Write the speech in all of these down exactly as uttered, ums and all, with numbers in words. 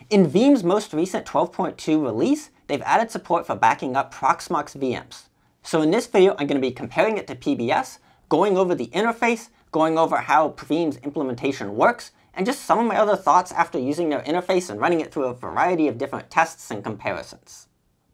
In Veeam's most recent twelve point two release, they've added support for backing up Proxmox V Ms. So in this video, I'm going to be comparing it to P B S, going over the interface, going over how Veeam's implementation works, and just some of my other thoughts after using their interface and running it through a variety of different tests and comparisons.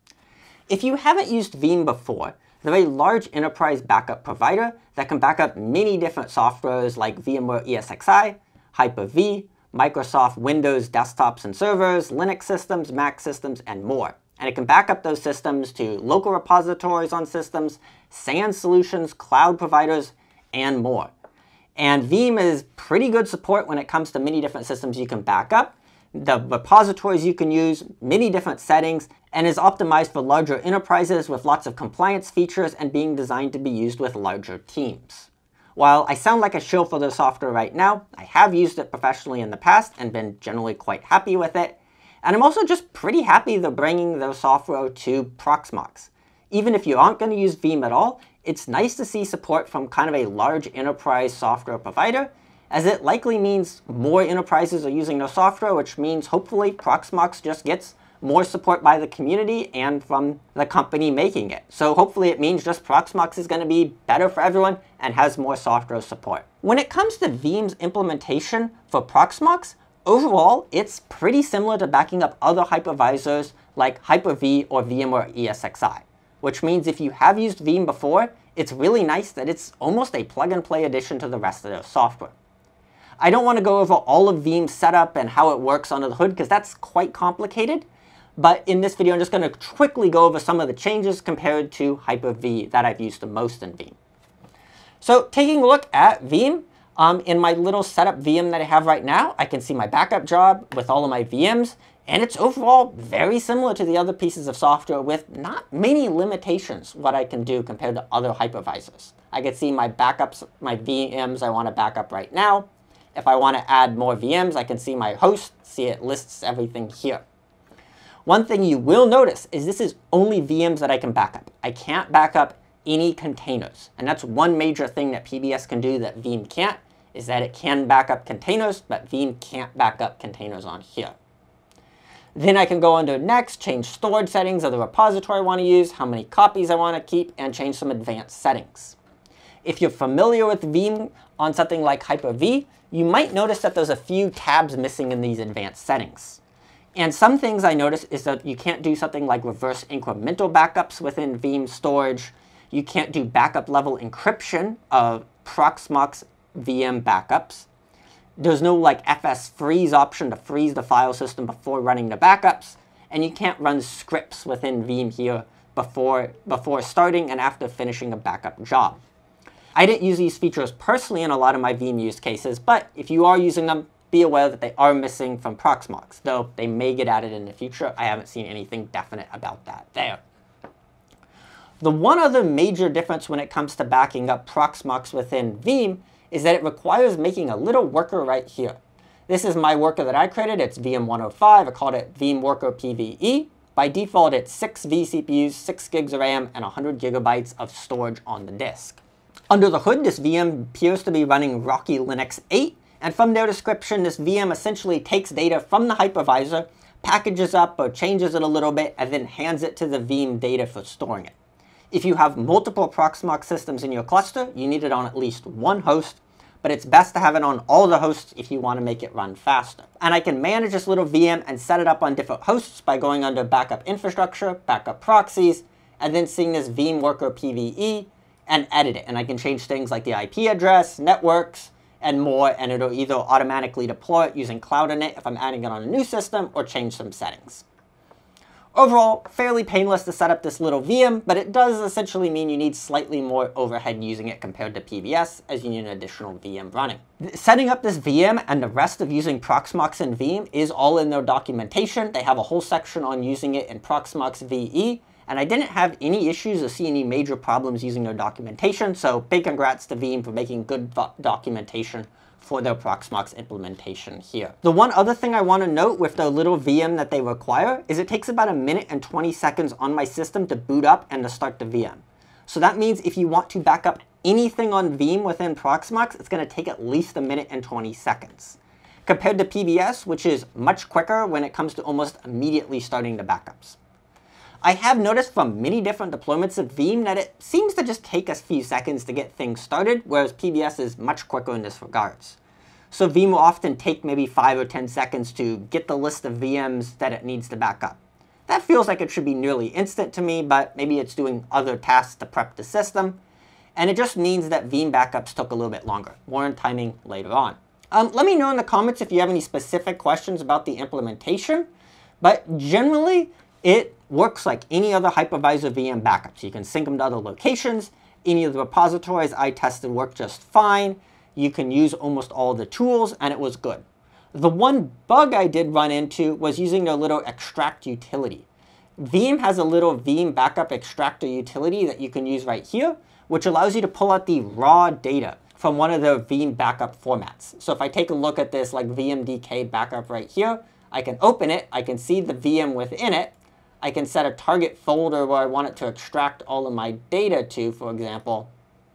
If you haven't used Veeam before, they're a large enterprise backup provider that can back up many different softwares like VMware E S X i, Hyper-V, Microsoft Windows desktops and servers, Linux systems, Mac systems, and more. And it can back up those systems to local repositories on systems, SAN solutions, cloud providers, and more. And Veeam is pretty good support when it comes to many different systems you can back up, the repositories you can use, many different settings, and is optimized for larger enterprises with lots of compliance features and being designed to be used with larger teams. While I sound like a shill for their software right now, I have used it professionally in the past and been generally quite happy with it. And I'm also just pretty happy they're bringing their software to Proxmox. Even if you aren't going to use Veeam at all, it's nice to see support from kind of a large enterprise software provider, as it likely means more enterprises are using their software, which means hopefully Proxmox just gets more support by the community and from the company making it. So hopefully it means just Proxmox is going to be better for everyone and has more software support. When it comes to Veeam's implementation for Proxmox, overall, it's pretty similar to backing up other hypervisors like Hyper-V or VMware E S X i, which means if you have used Veeam before, it's really nice that it's almost a plug-and-play addition to the rest of their software. I don't want to go over all of Veeam's setup and how it works under the hood because that's quite complicated, but in this video I'm just going to quickly go over some of the changes compared to Hyper-V that I've used the most in Veeam. So taking a look at Veeam, Um, in my little setup V M that I have right now, I can see my backup job with all of my V Ms, and it's overall very similar to the other pieces of software with not many limitations what I can do compared to other hypervisors. I can see my backups, my V Ms I want to back up right now. If I want to add more V Ms, I can see my host, see it lists everything here. One thing you will notice is this is only V Ms that I can back up. I can't back up any containers, and that's one major thing that P B S can do that Veeam can't, is that it can back up containers, but Veeam can't back up containers on here. Then I can go under Next, change storage settings of the repository I want to use, how many copies I want to keep, and change some advanced settings. If you're familiar with Veeam on something like Hyper-V, you might notice that there's a few tabs missing in these advanced settings. And some things I notice is that you can't do something like reverse incremental backups within Veeam storage. You can't do backup level encryption of Proxmox V M backups. There's no like F S freeze option to freeze the file system before running the backups, and you can't run scripts within Veeam here before, before starting and after finishing a backup job. I didn't use these features personally in a lot of my Veeam use cases, but if you are using them, be aware that they are missing from Proxmox, though they may get added in the future. I haven't seen anything definite about that there. The one other major difference when it comes to backing up Proxmox within Veeam is that it requires making a little worker right here. This is my worker that I created. It's V M one oh five. I called it Veeam Worker P V E. By default, it's six vCPUs, six gigs of RAM, and one hundred gigabytes of storage on the disk. Under the hood, this V M appears to be running Rocky Linux eight, and from their description, this V M essentially takes data from the hypervisor, packages up or changes it a little bit, and then hands it to the Veeam data for storing it. If you have multiple Proxmox systems in your cluster, you need it on at least one host, but it's best to have it on all the hosts if you want to make it run faster. And I can manage this little V M and set it up on different hosts by going under Backup Infrastructure, Backup Proxies, and then seeing this Veeam Worker P V E and edit it. And I can change things like the I P address, networks, and more, and it'll either automatically deploy it using Cloud Init if I'm adding it on a new system, or change some settings. Overall, fairly painless to set up this little V M, but it does essentially mean you need slightly more overhead using it compared to P B S, as you need an additional V M running. Setting up this V M and the rest of using Proxmox in Veeam is all in their documentation. They have a whole section on using it in Proxmox V E, and I didn't have any issues or see any major problems using their documentation, so big congrats to Veeam for making good documentation for their Proxmox implementation here. The one other thing I want to note with the little V M that they require is it takes about a minute and twenty seconds on my system to boot up and to start the V M. So that means if you want to back up anything on Veeam within Proxmox, it's going to take at least a minute and twenty seconds. compared to P B S, which is much quicker when it comes to almost immediately starting the backups. I have noticed from many different deployments of Veeam that it seems to just take a few seconds to get things started, whereas P B S is much quicker in this regards. So Veeam will often take maybe five or ten seconds to get the list of V Ms that it needs to back up. That feels like it should be nearly instant to me, but maybe it's doing other tasks to prep the system. And it just means that Veeam backups took a little bit longer. More on timing later on. Um, let me know in the comments if you have any specific questions about the implementation. But generally, it works like any other hypervisor V M backups. You can sync them to other locations. Any of the repositories I tested work just fine. You can use almost all the tools, and it was good. The one bug I did run into was using their little extract utility. Veeam has a little Veeam backup extractor utility that you can use right here, which allows you to pull out the raw data from one of their Veeam backup formats. So if I take a look at this like V M D K backup right here, I can open it, I can see the V M within it, I can set a target folder where I want it to extract all of my data to, for example.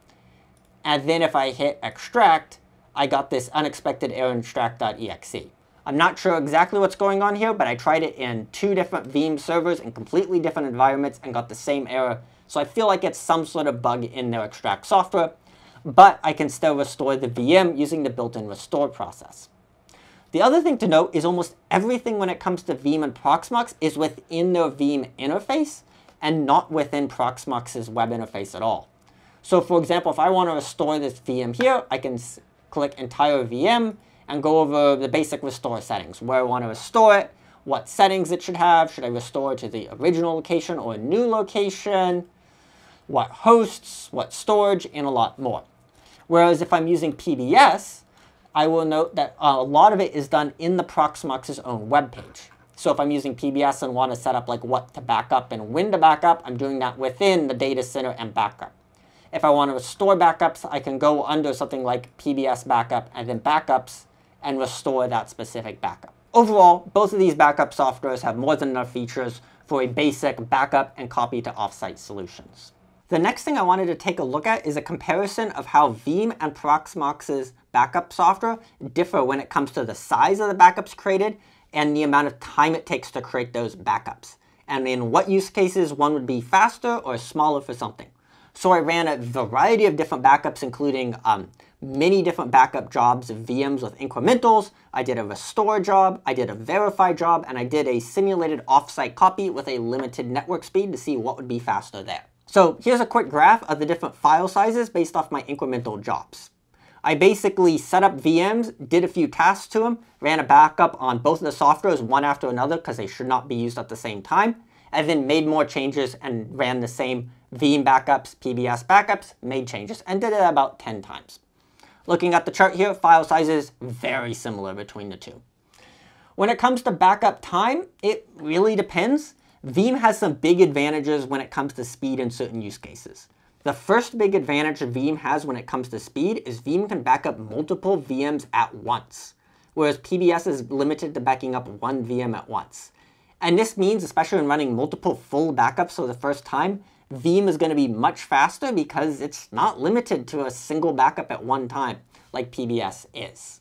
And then if I hit extract, I got this unexpected error extract.exe. I'm not sure exactly what's going on here, but I tried it in two different Veeam servers in completely different environments and got the same error. So I feel like it's some sort of bug in their extract software, but I can still restore the V M using the built-in restore process. The other thing to note is almost everything when it comes to Veeam and Proxmox is within their Veeam interface and not within Proxmox's web interface at all. So for example, if I want to restore this V M here, I can click entire V M and go over the basic restore settings, where I want to restore it, what settings it should have, should I restore it to the original location or a new location, what hosts, what storage, and a lot more. Whereas if I'm using P B S, I will note that a lot of it is done in the Proxmox's own web page. So if I'm using P B S and want to set up like what to back up and when to back up, I'm doing that within the data center and backup. If I want to restore backups, I can go under something like P B S backup and then backups and restore that specific backup. Overall, both of these backup softwares have more than enough features for a basic backup and copy to offsite solutions. The next thing I wanted to take a look at is a comparison of how Veeam and Proxmox's backup software differ when it comes to the size of the backups created and the amount of time it takes to create those backups, and in what use cases one would be faster or smaller for something. So I ran a variety of different backups, including um, many different backup jobs of V Ms with incrementals. I did a restore job, I did a verify job, and I did a simulated offsite copy with a limited network speed to see what would be faster there. So here's a quick graph of the different file sizes based off my incremental jobs. I basically set up V Ms, did a few tasks to them, ran a backup on both of the softwares one after another because they should not be used at the same time, and then made more changes and ran the same Veeam backups, P B S backups, made changes, and did it about ten times. Looking at the chart here, file sizes very similar between the two. When it comes to backup time, it really depends. Veeam has some big advantages when it comes to speed in certain use cases. The first big advantage that Veeam has when it comes to speed is Veeam can back up multiple V Ms at once, whereas P B S is limited to backing up one V M at once. And this means, especially when running multiple full backups for the first time, Veeam is going to be much faster because it's not limited to a single backup at one time like P B S is.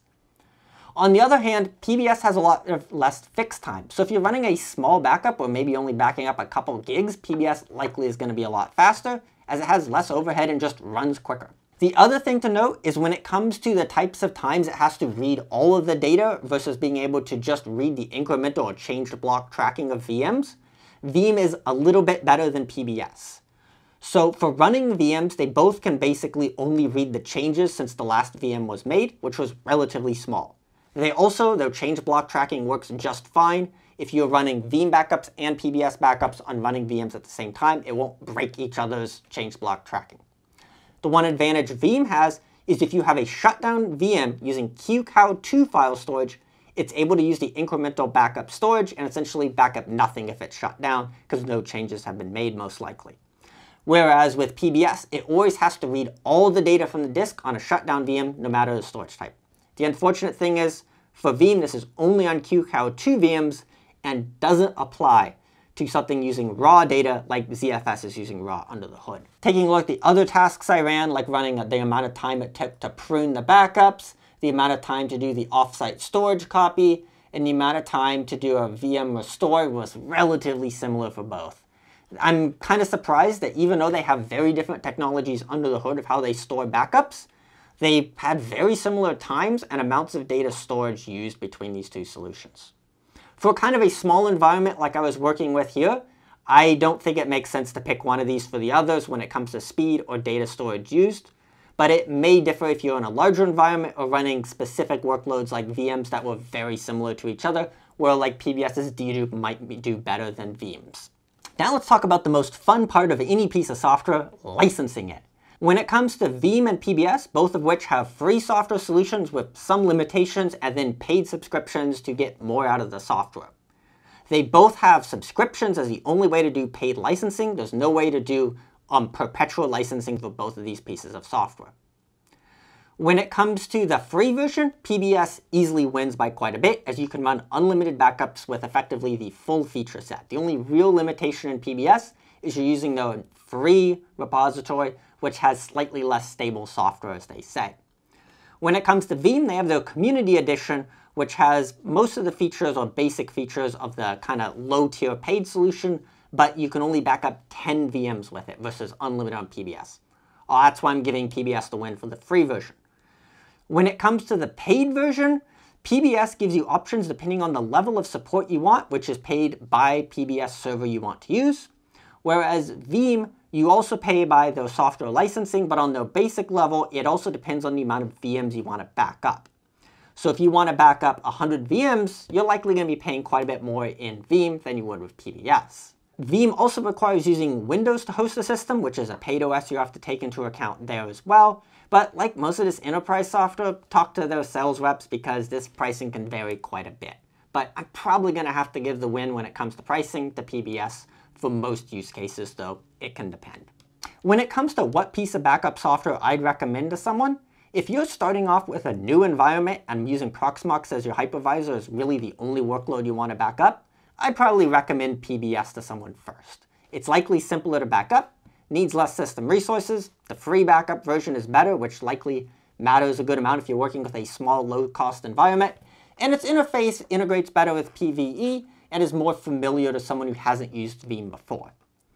On the other hand, P B S has a lot of less fixed time. So if you're running a small backup or maybe only backing up a couple gigs, P B S likely is going to be a lot faster as it has less overhead and just runs quicker. The other thing to note is when it comes to the types of times it has to read all of the data versus being able to just read the incremental or changed block tracking of V Ms, Veeam is a little bit better than P B S. So for running V Ms, they both can basically only read the changes since the last V M was made, which was relatively small. They also, their change block tracking works just fine. If you're running Veeam backups and P B S backups on running V Ms at the same time, it won't break each other's change block tracking. The one advantage Veeam has is if you have a shutdown V M using Q C O W two file storage, it's able to use the incremental backup storage and essentially back up nothing if it's shut down because no changes have been made most likely. Whereas with P B S, it always has to read all the data from the disk on a shutdown V M no matter the storage type. The unfortunate thing is, for Veeam, this is only on Q C O W two V Ms and doesn't apply to something using raw data like Z F S is using raw under the hood. Taking a look at the other tasks I ran, like running the amount of time it took to prune the backups, the amount of time to do the offsite storage copy, and the amount of time to do a V M restore was relatively similar for both. I'm kind of surprised that even though they have very different technologies under the hood of how they store backups, they had very similar times and amounts of data storage used between these two solutions. For kind of a small environment like I was working with here, I don't think it makes sense to pick one of these for the others when it comes to speed or data storage used, but it may differ if you're in a larger environment or running specific workloads like V Ms that were very similar to each other, where like PBS's dedupe might do better than Veeam's. Now let's talk about the most fun part of any piece of software, licensing it. When it comes to Veeam and P B S, both of which have free software solutions with some limitations and then paid subscriptions to get more out of the software. They both have subscriptions as the only way to do paid licensing. There's no way to do um, perpetual licensing for both of these pieces of software. When it comes to the free version, P B S easily wins by quite a bit, as you can run unlimited backups with effectively the full feature set. The only real limitation in P B S is you're using the free repository, which has slightly less stable software, as they say. When it comes to Veeam, they have their community edition, which has most of the features or basic features of the kind of low-tier paid solution, but you can only back up ten V Ms with it versus unlimited on P B S. Oh, that's why I'm giving P B S the win for the free version. When it comes to the paid version, P B S gives you options depending on the level of support you want, which is paid by P B S server you want to use. Whereas Veeam, you also pay by their software licensing, but on their basic level, it also depends on the amount of V Ms you want to back up. So if you want to back up one hundred V Ms, you're likely going to be paying quite a bit more in Veeam than you would with P B S. Veeam also requires using Windows to host the system, which is a paid O S you have to take into account there as well. But like most of this enterprise software, talk to their sales reps because this pricing can vary quite a bit. But I'm probably going to have to give the win when it comes to pricing to P B S for most use cases, though it can depend. When it comes to what piece of backup software I'd recommend to someone, if you're starting off with a new environment and using Proxmox as your hypervisor is really the only workload you want to back up, I'd probably recommend P B S to someone first. It's likely simpler to back up, needs less system resources, the free backup version is better, which likely matters a good amount if you're working with a small, low-cost environment, and its interface integrates better with P V E and is more familiar to someone who hasn't used Veeam before.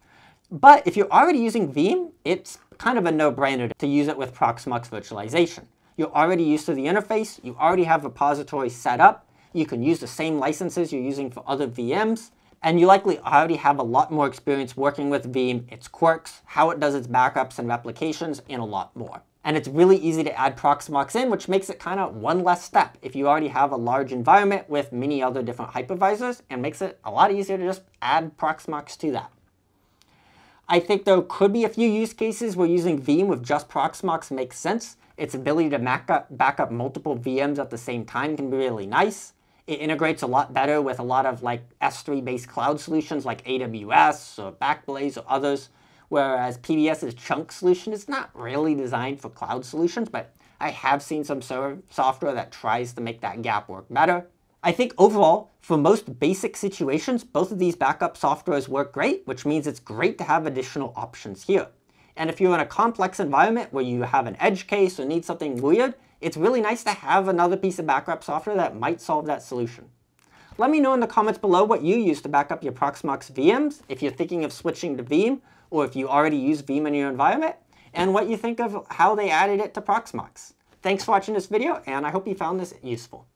But if you're already using Veeam, it's kind of a no-brainer to use it with Proxmox virtualization. You're already used to the interface, you already have repositories set up, you can use the same licenses you're using for other V Ms, and you likely already have a lot more experience working with Veeam, its quirks, how it does its backups and replications, and a lot more. And it's really easy to add Proxmox in, which makes it kind of one less step if you already have a large environment with many other different hypervisors, and makes it a lot easier to just add Proxmox to that. I think there could be a few use cases where using Veeam with just Proxmox makes sense. Its ability to back up, back up multiple V Ms at the same time can be really nice. It integrates a lot better with a lot of like S three based cloud solutions like A W S or Backblaze or others, whereas PBS's chunk solution is not really designed for cloud solutions, but I have seen some software that tries to make that gap work better. I think overall, for most basic situations, both of these backup softwares work great, which means it's great to have additional options here. And if you're in a complex environment where you have an edge case or need something weird, it's really nice to have another piece of backup software that might solve that solution. Let me know in the comments below what you use to back up your Proxmox V Ms, if you're thinking of switching to Veeam, or if you already use Veeam in your environment, and what you think of how they added it to Proxmox. Thanks for watching this video, and I hope you found this useful.